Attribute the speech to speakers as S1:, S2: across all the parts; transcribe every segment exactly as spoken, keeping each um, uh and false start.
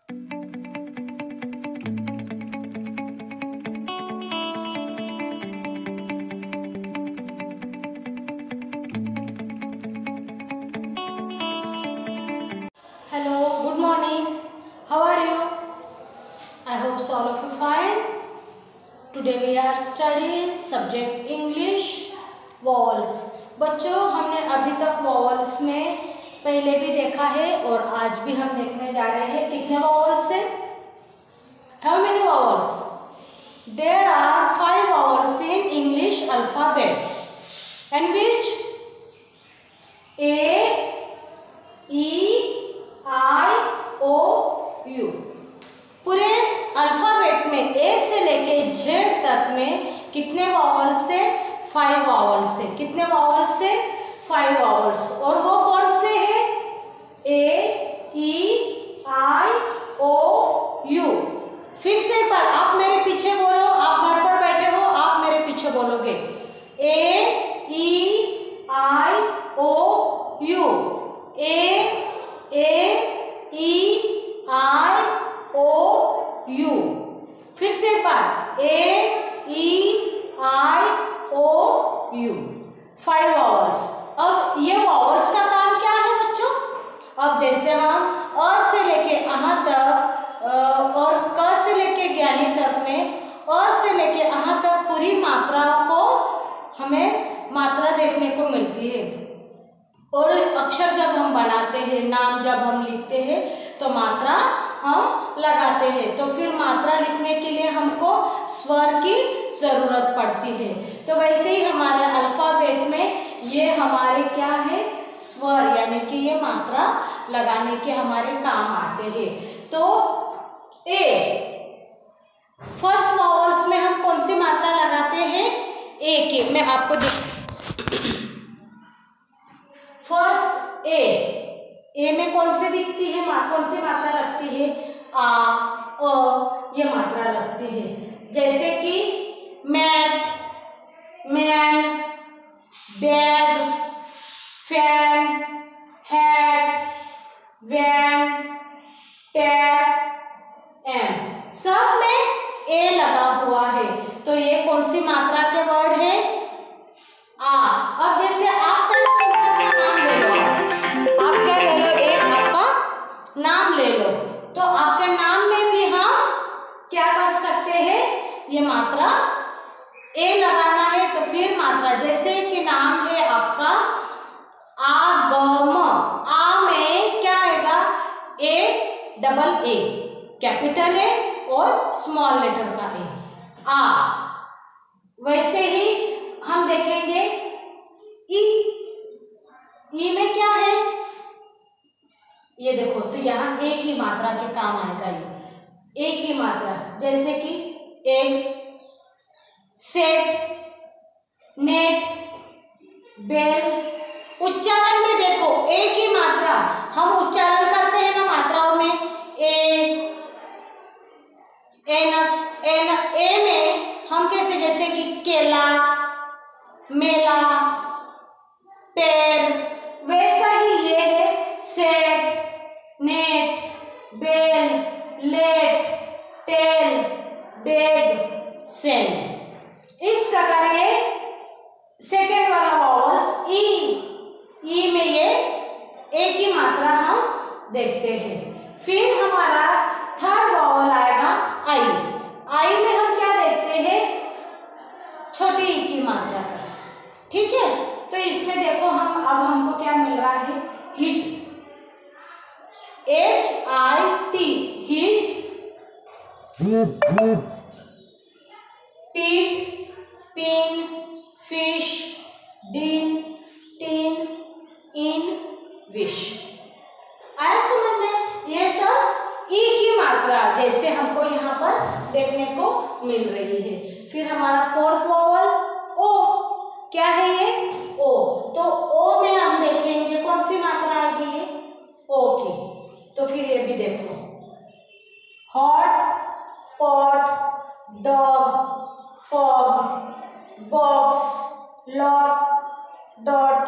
S1: Hello, good morning. How are you? I hope so all of you fine. Today we are studying subject English vowels. बच्चों, हमने अभी तक vowels में पहले भी देखा है और आज भी हम देखने जा रहे हैं कितने vowels से? How many vowels? There are five vowels in English alphabet. And which? A, E, I, O, U. पूरे अल्फाबेट में ए से लेके जेड तक में कितने वॉवल्स से? फाइव वॉवल्स से. कितने वॉवल्स से? Five vowels. और वो कौन से हैं? A, E, I, O, U. फिर से एक बार आप मेरे पीछे बोलो. आप घर पर बैठे हो, आप मेरे पीछे बोलोगे. A, E, I, O, U. A, A, E, I, O, U. फिर से एक बार. A, E, I, O, U. Five vowels. अब ये वॉवल्स का काम क्या है बच्चों? अब जैसे हम अ से लेके अहाँ तक और क से लेके ज्ञानी तक में अ से लेके अहाँ तक पूरी मात्राओं को हमें मात्रा देखने को मिलती है. और अक्षर जब हम बढ़ाते हैं, नाम जब हम लिखते हैं तो मात्रा हम लगाते हैं. तो फिर मात्रा लिखने के लिए हमको स्वर की ज़रूरत पड़ती है. तो वैसे ही हमारे अल्फ़ाबेट में ये हमारे क्या है? स्वर, यानी कि ये मात्रा लगाने के हमारे काम आते हैं. तो ए, फर्स्ट वॉवल्स में हम कौन सी मात्रा लगाते हैं? ए के. मैं आपको दिख फर्स्ट ए. ए में कौन से दिखती है? कौन सी मात्रा लगती है? आ, अ, ये मात्रा लगती है. जैसे कि mat, man, bag, fan, hat, van, tap, am. सब में ए लगा हुआ है. तो ये कौन सी मात्रा के वर्ड है? आ. अब जैसे आप नाम ले लो. आप क्या ले लो? एक आपका नाम ले लो. तो आपके नाम में भी हम क्या कर सकते हैं? ये मात्रा ए लगाना है. तो फिर मात्रा जैसे कि नाम है आपका आगम. आ में क्या आएगा? ए, डबल ए, कैपिटल ए और स्मॉल लेटर का ए. आ. वैसे ही हम देखेंगे ई. ई में क्या है? ये देखो, तो यहाँ एक ही मात्रा के काम आएगा. ये एक ही मात्रा. जैसे कि एग, सेट, नेट, बेल. उच्चारण में देखो एक ही मात्रा. हम उच्चारण करते हैं ना मात्राओं में. ए, एन, एन, ए में हम कैसे? जैसे कि केला, मेला, पैर. वैसा ही ये है set, net, bell, let, tell, beg, send. इस प्रकार ये सेकेंड वाला वॉवल्स ई. ई में ये एक ही मात्रा हम देखते हैं. फिर हमारा थर्ड वॉवल आएगा आई. आई में हम क्या देखते हैं? छोटी ई की मात्रा का. ठीक है. तो इसमें देखो हम अब हमको क्या मिल रहा है? Hit. H I T. Hit. Pit, pin, fish, din, tin, in, wish. आया समझ में? ये सब ई की मात्रा जैसे हमको यहाँ पर देखने को मिल रही है. फिर हमारा फोर्थ वॉवल ओ. क्या है ये? ओ. तो ओ में हम देखेंगे कौन सी मात्रा आएगी? ये ओ की. तो फिर ये भी देखो. Hot, pot, dog, fog, box, lock, dot,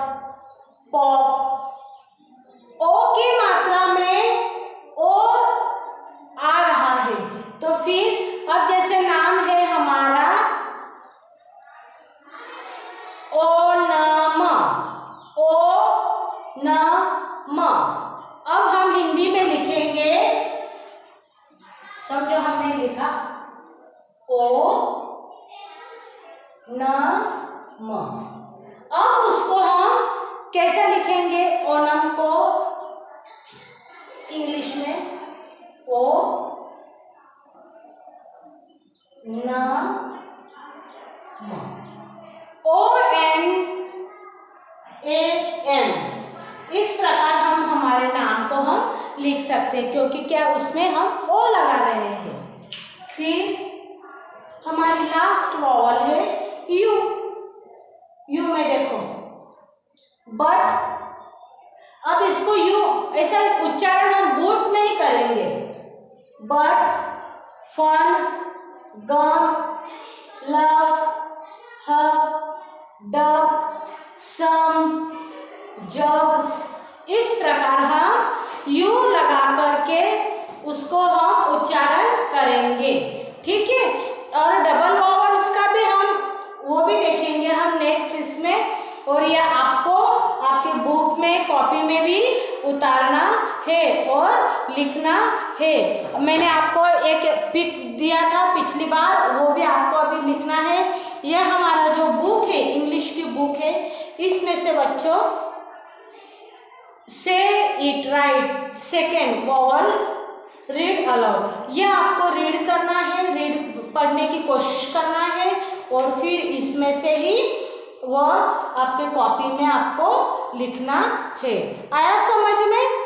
S1: pop. O की मात्रा में ओ म। अब हम हिंदी में लिखेंगे, समझो हमने लिखा ओ न म। अब उसको हम कैसे लिखेंगे ओणम को इंग्लिश में? ओ न म, ओ एन ए एम। इस प्रकार हम हमारे नाम को हम लिख सकते हैं, क्योंकि क्या उसमें हम ओ लगा रहे हैं। फिर हमारी लास्ट वॉवल है यू। यू में देखो बट, अब इसको यू ऐसा उच्चारण हम बूट नहीं करेंगे। But, fun, gum, luck, hug, duck, sum, jug, इस प्रकार हम यू लगा करके उसको हम उच्चारण करेंगे। ठीक है, और डबल वॉवल्स का भी हम वो भी देखेंगे हम नेक्स्ट इसमें, और यह आपको आपके बुक में कॉपी में भी उतारना है और लिखना है। मैंने आपको एक पिक दिया था पिछली बार, वो भी आपको अभी लिखना है। यह हमारा जो बुक है, इंग्लिश की बुक है, इसमें से बच्चों से it write second vowels read aloud, यह आपको रीड करना है, रीड पढ़ने की कोशिश करना है, और फिर इसमें से ही वह आपके कॉपी में आपको लिखना है। आया समझ में?